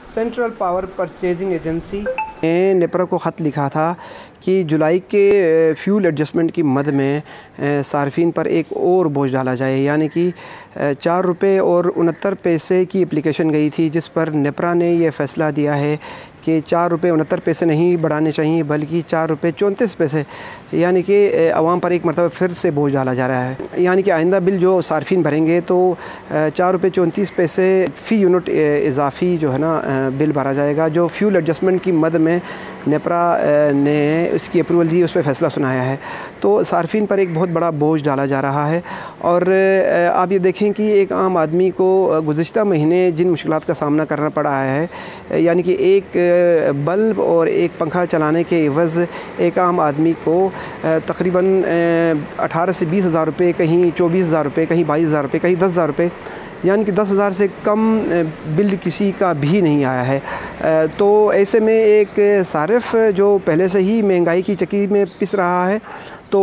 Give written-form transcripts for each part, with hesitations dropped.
Central power purchasing agency ने नेपरा को ख़त लिखा था कि जुलाई के फ्यूल एडजस्टमेंट की मद में सार्फिन पर एक और बोझ डाला जाए, यानी कि 4 रुपये और 69 पैसे की एप्लीकेशन गई थी, जिस पर नेपरा ने यह फ़ैसला दिया है कि 4 रुपये 69 पैसे नहीं बढ़ाने चाहिए बल्कि 4 रुपये 34 पैसे, यानी कि आवाम पर एक मरतबा फिर से बोझ डाला जा रहा है। यानी कि आइंदा बिल जो सार्फिन भरेंगे तो 4 रुपये 34 पैसे फ़ी यूनिट इजाफ़ी जो है ना बिल भरा जाएगा। जो फ्यूल एडजस्टमेंट की मद में नेपरा ने इसकी अप्रूवल दी, उस पर फ़ैसला सुनाया है, तो सार्फिन पर एक बहुत बड़ा बोझ डाला जा रहा है। और आप ये देखें कि एक आम आदमी को गुज़िश्ता महीने जिन मुश्किलात का सामना करना पड़ा है, यानी कि एक बल्ब और एक पंखा चलाने के एवज़ एक आम आदमी को तकरीबन 18 से 20 हज़ार रुपये, कहीं 24 हज़ार रुपये, कहीं 22 हज़ार रुपये, कहीं 10 हज़ार रुपये, यानी कि 10,000 से कम बिल किसी का भी नहीं आया है। तो ऐसे में एक सारिफ़ जो पहले से ही महंगाई की चक्की में पिस रहा है, तो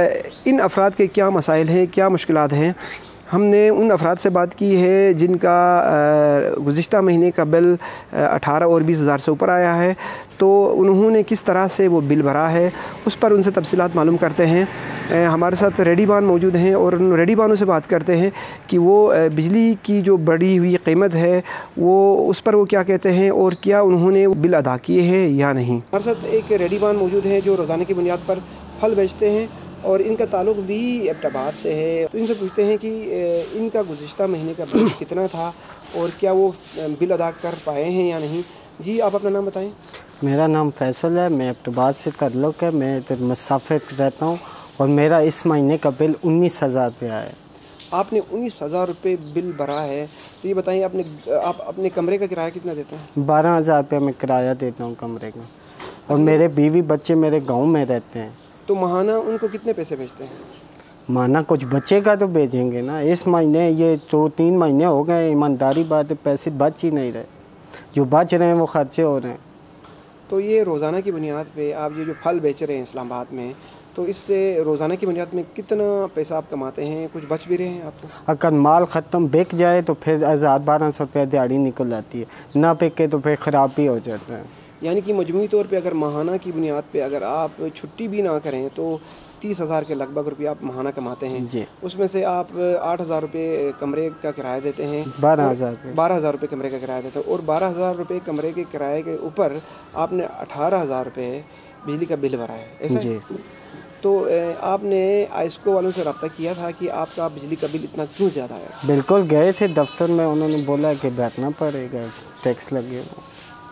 इन अफराद के क्या मसाइल हैं, क्या मुश्किलात हैं, हमने उन अफराद से बात की है जिनका गुज़िश्ता महीने का बिल 18 और 20 हज़ार से ऊपर आया है, तो उन्होंने किस तरह से वो बिल भरा है, उस पर उनसे तफसीलात मालूम करते हैं। हमारे साथ रेडीबान मौजूद हैं और उन रेडीबानों से बात करते हैं कि वो बिजली की जो बढ़ी हुई कीमत है वो उस पर वो क्या कहते हैं और क्या उन्होंने बिल अदा किए हैं या नहीं। हमारे साथ एक रेडीबान मौजूद हैं जो रोज़ाना की बुनियाद पर फल बेचते हैं और इनका ताल्लुक़ भी एबटाबाद से है। तो इनसे पूछते हैं कि इनका गुज़िश्ता महीने का बिल कितना था और क्या वो बिल अदा कर पाए हैं या नहीं। जी, आप अपना नाम बताएं। मेरा नाम फैसल है, मैं एबटाबाद से ताल्लुक़ है, मैं तो मुसाफिर रहता हूँ और मेरा इस महीने का बिल 19,000 रुपया है। आपने 19,000 रुपये बिल भरा है, तो ये बताइए आप अपने कमरे का किराया कितना देते हैं? 12,000 रुपया मैं किराया देता हूँ कमरे का, और मेरे बीवी बच्चे मेरे गांव में रहते हैं। तो माहाना उनको कितने पैसे भेजते हैं? माना कुछ बचेगा तो भेजेंगे ना। इस महीने ये 2-3 महीने हो गए, ईमानदारी बात है, पैसे बच ही नहीं रहे, जो बच रहे हैं वो खर्चे हो रहे हैं। तो ये रोज़ाना की बुनियाद पे आप ये जो फल बेच रहे हैं इस्लामाबाद में, तो इससे रोज़ाना की बुनियाद में कितना पैसा आप कमाते हैं? कुछ बच भी रहे हैं आपको? अगर माल ख़त्म बिक जाए तो फिर 1,000-1,200 रुपया दिहाड़ी निकल आती है, ना बिके तो फिर ख़राब भी हो जाता है। यानी कि मजमूई तौर पे अगर माहाना की बुनियाद पे अगर आप छुट्टी भी ना करें तो 30,000 के लगभग रुपया आप माहाना कमाते हैं जी। उसमें से आप 8,000 रुपये कमरे का किराया देते हैं, 12,000 रुपये कमरे का किराया देते हैं, और 12,000 रुपये कमरे के किराए के ऊपर आपने 18,000 रुपये बिजली का बिल भरा है, ऐसा जी। है? तो आपने आइस्को वालों से रब्ता किया था कि आपका बिजली का बिल इतना क्यों ज़्यादा है? बिल्कुल, गए थे दफ्तर में, उन्होंने बोला कि भरना पड़ेगा, टैक्स लगेगा।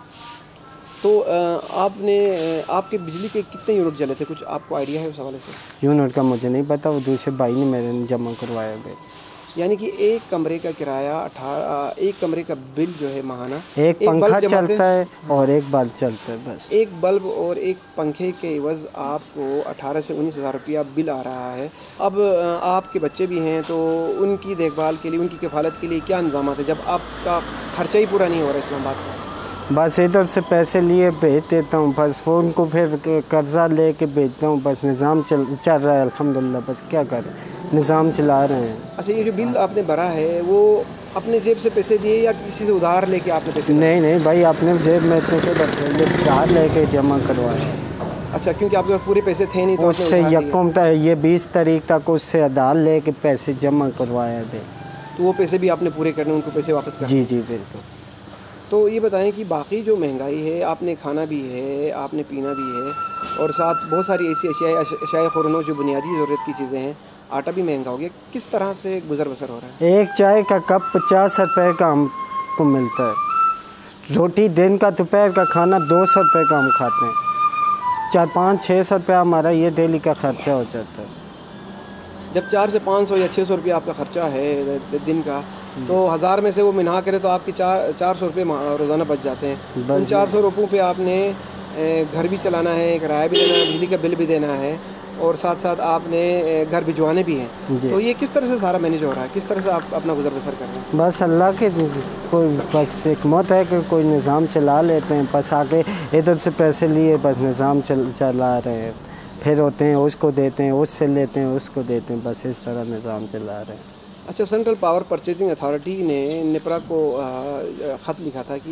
तो आपने आपके बिजली के कितने यूनिट जले थे, कुछ आपको आइडिया है उस हवाले से? यूनिट का मुझे नहीं पता, वो दूसरे भाई ने मेरे जमा करवाया गया। यानी कि एक कमरे का किराया एक कमरे का बिल जो है माहाना, एक पंखा चलता है और एक बल्ब चलता है, बस एक बल्ब और एक पंखे के एवज़ आपको 18 से 19,000 रुपया बिल आ रहा है। अब आपके बच्चे भी हैं, तो उनकी देखभाल के लिए, उनकी किफ़ालत के लिए क्या इंतज़ाम है जब आपका खर्चा ही पूरा नहीं हो रहा इस्लामाबाद का? बस इधर से पैसे लिए भेज देता हूँ, बस फ़ोन को फिर कर्ज़ा ले के भेजता हूँ, बस निज़ाम चल रहा है अल्हम्दुलिल्लाह, बस क्या करें, निज़ाम चला रहे हैं। अच्छा, ये जो बिल आपने भरा है वो अपने जेब से पैसे दिए या किसी से उधार लेके आपने पैसे? नहीं भाई, अपने जेब में तो उधार लेके जमा करवाए। अच्छा, क्योंकि आपके पास पूरे पैसे थे नहीं तो उससे यकम तक ये 20 तारीख तक उससे उधार लेके पैसे जमा करवाया थे, तो वो पैसे भी आपने पूरे करने, उनको पैसे वापस करने? जी बिल्कुल। तो ये बताएं कि बाकी जो महंगाई है, आपने खाना भी है, आपने पीना भी है, और साथ बहुत सारी ऐसी अशिया खुरनो जो बुनियादी ज़रूरत की चीज़ें हैं, आटा भी महंगा हो गया, किस तरह से गुजर बसर हो रहा है? एक चाय का कप 50 रुपये का हमको मिलता है, रोटी दिन का दोपहर का खाना 200 रुपये का हम खाते हैं, 400-500-600 रुपया हमारा ये डेली का ख़र्चा हो जाता है। जब 400 से 500 या 600 रुपया आपका ख़र्चा है दिन का, तो 1000 में से वो मिना करे तो आपकी 400 रुपये रोज़ाना बच जाते हैं। उन 400 रुपयों पे आपने घर भी चलाना है, किराया भी देना है, बिजली का बिल भी देना है, और साथ साथ आपने घर भिजवाने भी हैं। तो ये किस तरह से सारा मैनेज हो रहा है, किस तरह से आप अपना गुजर बसर कर रहे हैं? बस अल्लाह के कोई बस एक मौत है कि कोई निज़ाम चला लेते हैं, बस आके इधर से पैसे लिए बस निज़ाम चला रहे हैं, फिर होते हैं उसको देते हैं, उससे लेते हैं उसको देते हैं, बस इस तरह निज़ाम चला रहे हैं। अच्छा, सेंट्रल पावर परचेजिंग अथॉरिटी ने नेपरा को ख़त लिखा था कि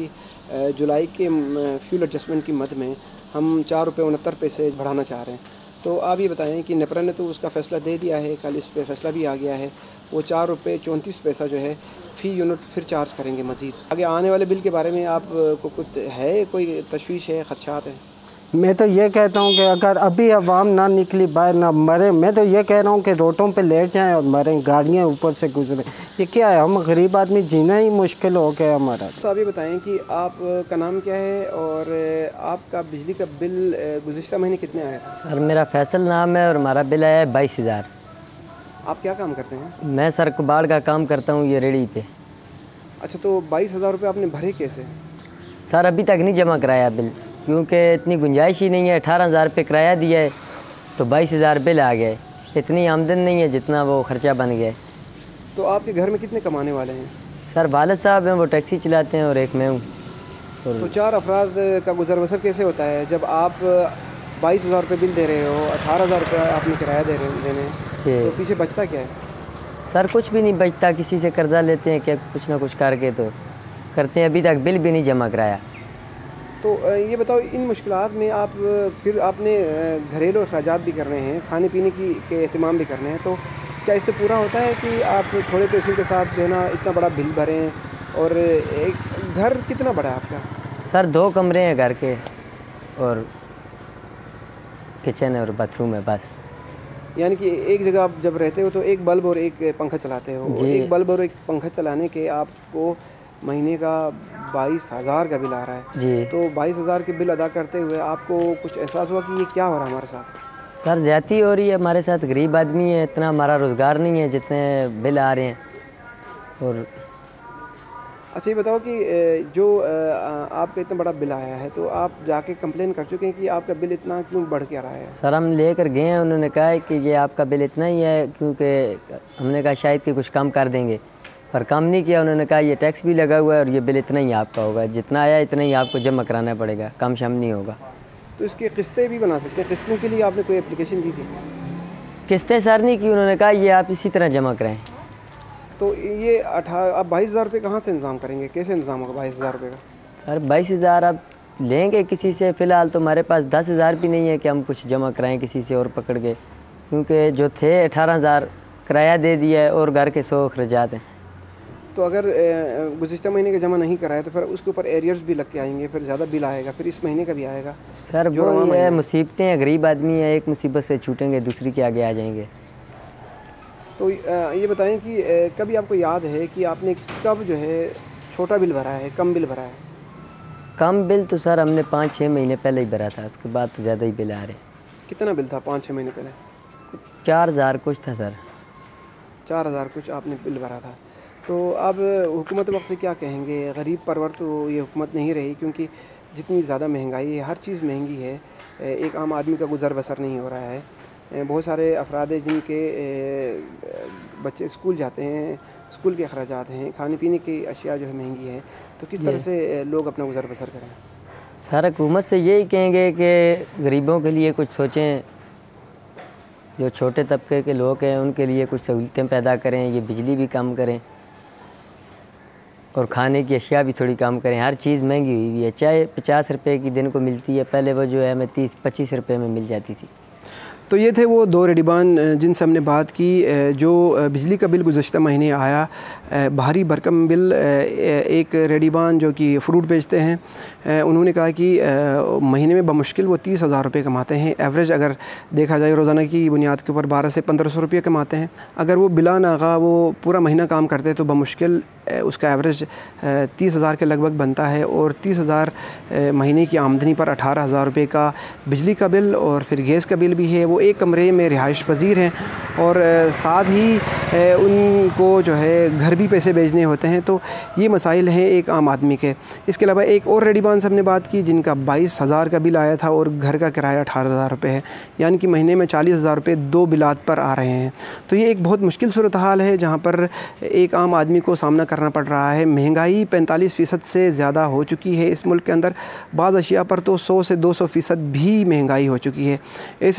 जुलाई के फ्यूल एडजस्टमेंट की मद में हम 4 रुपये 69 पैसे बढ़ाना चाह रहे हैं। तो आप ये बताएं कि नेपरा ने तो उसका फ़ैसला दे दिया है, कल इस पे फ़ैसला भी आ गया है, वो 4 रुपये 34 पैसा जो है फ़ी यूनिट फिर चार्ज करेंगे मज़ीद। आगे आने वाले बिल के बारे में आपको कुछ है, कोई तशवीश है, ख़दशात हैं? मैं तो ये कहता हूँ कि अगर अभी आवाम ना निकली बाहर ना मरे, मैं तो ये कह रहा हूँ कि रोडों पे लेट जाएं और मरें, गाड़ियाँ ऊपर से गुजरें। ये क्या है, हम गरीब आदमी जीना ही मुश्किल हो गया हमारा। तो आप ये बताएं कि आपका नाम क्या है और आपका बिजली का बिल गुज़िश्ता महीने कितने आया था? सर मेरा फैसल नाम है और हमारा बिल आया है 22,000। आप क्या काम करते हैं? मैं सर कबाड़ का काम करता हूँ ये रेडी पे। अच्छा, तो 22,000 रुपये आपने भरे कैसे? सर अभी तक नहीं जमा कराया बिल, क्योंकि इतनी गुंजाइश ही नहीं है। 18,000 पे किराया दिया है तो 22,000 बिल आ गया है। इतनी आमदन नहीं है जितना वो खर्चा बन गया है। तो आपके घर में कितने कमाने वाले हैं? सर वालिद साहब हैं, वो टैक्सी चलाते हैं और एक मैं हूँ। तो 4 अफराद का गुजर बसर कैसे होता है जब आप 22,000 रुपये बिल दे रहे हो, 18,000 रुपये आपने किराया देने हैं, तो पीछे बचता क्या है? सर कुछ भी नहीं बचता, किसी से कर्जा लेते हैं क्या, कुछ ना कुछ करके तो करते हैं। अभी तक बिल भी नहीं जमा कराया। तो ये बताओ, इन मुश्किलात में आप फिर आपने घरेलू अखराजात भी करने हैं, खाने पीने के एहतमाम भी करने हैं, तो क्या इससे पूरा होता है कि आप थोड़े पैसों के साथ जो है ना इतना बड़ा बिल भरें? और एक घर कितना बड़ा है आपका? सर 2 कमरे हैं घर के और किचन है और बाथरूम है बस। यानी कि एक जगह आप जब रहते हो तो एक बल्ब और एक पंखा चलाते हो। एक बल्ब और एक पंखा चलाने के आपको महीने का 22,000 का बिल आ रहा है जी। तो 22,000 के बिल अदा करते हुए आपको कुछ एहसास हुआ कि ये क्या हो रहा है हमारे साथ? सर ज़्यादती हो रही है हमारे साथ, गरीब आदमी है, इतना हमारा रोज़गार नहीं है जितने बिल आ रहे हैं। और अच्छा, ये बताओ कि जो आपका इतना बड़ा बिल आया है तो आप जाके कंप्लेन कर चुके हैं कि आपका बिल इतना क्यों बढ़ के आ रहा है? सर हम लेकर गए हैं, उन्होंने कहा है कि ये आपका बिल इतना ही है, क्योंकि हमने कहा शायद कि कुछ कम कर देंगे, पर कम नहीं किया। उन्होंने कहा ये टैक्स भी लगा हुआ है और ये बिल इतना ही आपका होगा, जितना आया इतना ही आपको जमा कराना पड़ेगा, कम शम नहीं होगा। तो इसकी किस्तें भी बना सकते हैं? किस्तों के लिए आपने कोई एप्लीकेशन दी थी? किस्तें सर नहीं की, उन्होंने कहा ये आप इसी तरह जमा कराएँ। तो ये आप 22,000 रुपये कहाँ से इंतज़ाम करेंगे? कैसे इंतज़ाम होगा 22,000 रुपये का? सर 22,000 आप लेंगे किसी से? फ़िलहाल तो हमारे पास 10,000 भी नहीं है कि हम कुछ जमा कराएं किसी से और पकड़ के, क्योंकि जो थे 18,000 किराया दे दिया है और घर के 100 अखराजात हैं। तो अगर गुज़िश्ता महीने का जमा नहीं कराया तो फिर उसके ऊपर एरियर्स भी लग के आएंगे, फिर ज़्यादा बिल आएगा, फिर इस महीने का भी आएगा। सर वो ये मुसीबतें हैं, गरीब आदमी है, एक मुसीबत से छूटेंगे दूसरी के आगे आ जाएंगे। तो ये बताएं कि कभी आपको याद है कि आपने कब जो है छोटा बिल भरा है, कम बिल भरा है? कम बिल तो सर हमने 5-6 महीने पहले ही भरा था, उसके बाद तो ज़्यादा ही बिल आ रहे। कितना बिल था 5-6 महीने पहले? 4,000 कुछ था सर। 4,000 कुछ आपने बिल भरा था। तो अब हुकूमत वक्त से क्या कहेंगे? गरीब परवर तो ये हुकूमत नहीं रही, क्योंकि जितनी ज़्यादा महंगाई है, हर चीज़ महंगी है, एक आम आदमी का गुजर बसर नहीं हो रहा है। बहुत सारे अफराद हैं जिनके बच्चे स्कूल जाते हैं, स्कूल के अखराजात हैं, खाने पीने की अशिया जो है महंगी है, तो किस तरह से लोग अपना गुजर बसर करें? सर हुकूमत से यही कहेंगे कि गरीबों के लिए कुछ सोचें, जो छोटे तबके के लोग हैं उनके लिए कुछ सहूलतें पैदा करें, ये बिजली भी कम करें और खाने की अशिया भी थोड़ी कम करें। हर चीज़ महंगी हुई है, चाहे 50 रुपये की दिन को मिलती है, पहले वो जो है हमें 30-25 रुपये में मिल जाती थी। तो ये थे वो 2 रेडीबान जिनसे हमने बात की। जो बिजली का बिल गुज़श्ता महीने आया, भारी भरकम बिल। एक रेडीबान जो कि फ्रूट बेचते हैं, उन्होंने कहा कि महीने में बमुश्किल वो 30,000 रुपये कमाते हैं। एवरेज अगर देखा जाए रोज़ाना की बुनियाद के ऊपर 1200 से 1500 रुपये कमाते हैं। अगर वो बिला नागा वो पूरा महीना काम करते हैं तो बमुश्किल उसका एवरेज 30,000 के लगभग बनता है। और 30,000 महीने की आमदनी पर 18,000 रुपये का बिजली का बिल और फिर गैस का बिल भी है। वो एक कमरे में रिहाइश पजीर हैं और साथ ही उनको जो है घर भी पैसे भेजने होते हैं। तो ये मसाइल हैं एक आम आदमी के। इसके अलावा एक और रेडीबान से हमने बात की जिनका 22,000 का बिल आया था और घर का किराया 18,000 रुपये है, यानी कि महीने में 40,000 रुपये 2 बिलात पर आ रहे हैं। तो ये एक बहुत मुश्किल सूरत हाल है जहाँ पर एक आम आदमी को सामना करना पड़ रहा है। महंगाई 45% से ज़्यादा हो चुकी है इस मुल्क के अंदर। बाज़ अशिया पर तो 100 से 200% भी महंगाई हो चुकी है। ऐसे में एक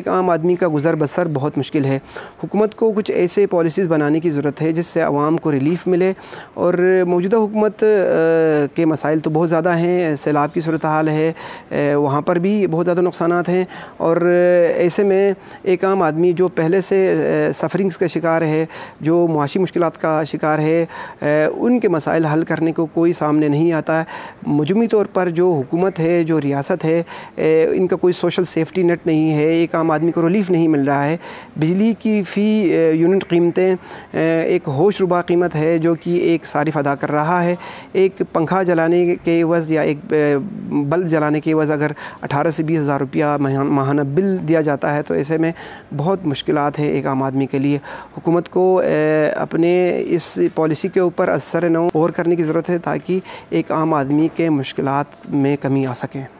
एक आम आदमी का गुज़र बसर बहुत मुश्किल है। हुकूमत को कुछ ऐसे पॉलिसीज़ बनाने की ज़रूरत है जिससे आवाम को रिलीफ़ मिले। और मौजूदा हुकूमत के मसाइल तो बहुत ज़्यादा हैं, सैलाब की सूरत हाल है, वहाँ पर भी बहुत ज़्यादा नुकसानात हैं। और ऐसे में एक आम आदमी जो पहले से सफरिंग्स का शिकार है, जो मुआशी मुश्किलात का शिकार है, उनके मसाइल हल करने को कोई सामने नहीं आता है। मजमूई तौर पर जो हुकूमत है, जो रियासत है, इनका कोई सोशल सेफ्टी नेट नहीं है, एक आम आदमी को रिलीफ़ नहीं मिल रहा है। बिजली की फ़ी यूनिट कीमतें एक होशरुबा कीमत है जो कि एक सारिफ अदा कर रहा है। एक पंखा जलाने के एवज़ या एक बल्ब जलाने के एवज़ अगर 18 से 20 हज़ार रुपया माहाना बिल दिया जाता है तो ऐसे में बहुत मुश्किलात है एक आम आदमी के लिए। हुकूमत को अपने इस पॉलिसी के ऊपर असर नौ और करने की ज़रूरत है ताकि एक आम आदमी के मुश्किलात में कमी आ सके।